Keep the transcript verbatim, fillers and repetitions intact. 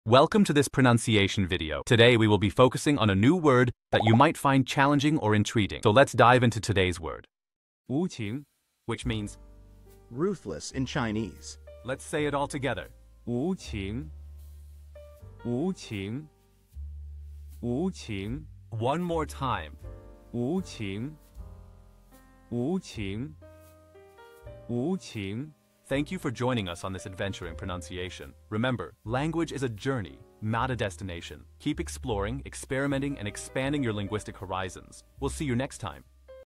Welcome to this pronunciation video. Today we will be focusing on a new word that you might find challenging or intriguing. So let's dive into today's word. 无情, which means ruthless in Chinese. Let's say it all together. 无情,无情,无情. One more time. 无情,无情,无情. Thank you for joining us on this adventure in pronunciation. Remember, language is a journey, not a destination. Keep exploring, experimenting, and expanding your linguistic horizons. We'll see you next time.